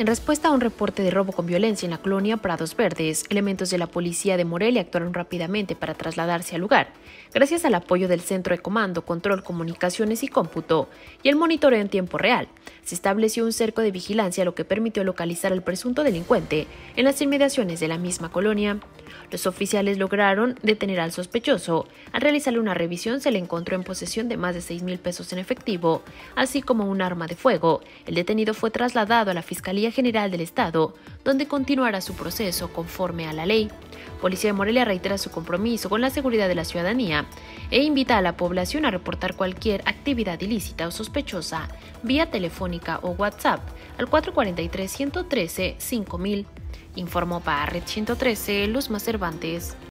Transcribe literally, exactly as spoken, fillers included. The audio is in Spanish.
En respuesta a un reporte de robo con violencia en la colonia Prados Verdes, elementos de la policía de Morelia actuaron rápidamente para trasladarse al lugar, gracias al apoyo del Centro de Comando, Control, Comunicaciones y Cómputo y el monitoreo en tiempo real. Se estableció un cerco de vigilancia, lo que permitió localizar al presunto delincuente en las inmediaciones de la misma colonia. Los oficiales lograron detener al sospechoso. Al realizarle una revisión se le encontró en posesión de más de seis mil pesos en efectivo, así como un arma de fuego. El detenido fue trasladado a la Fiscalía General del Estado, donde continuará su proceso conforme a la ley. Policía de Morelia reitera su compromiso con la seguridad de la ciudadanía e invita a la población a reportar cualquier actividad ilícita o sospechosa vía telefónica o WhatsApp al cuatro cuatro tres, uno uno tres, cinco mil. Informó para Red ciento trece, Luzma Cervantes.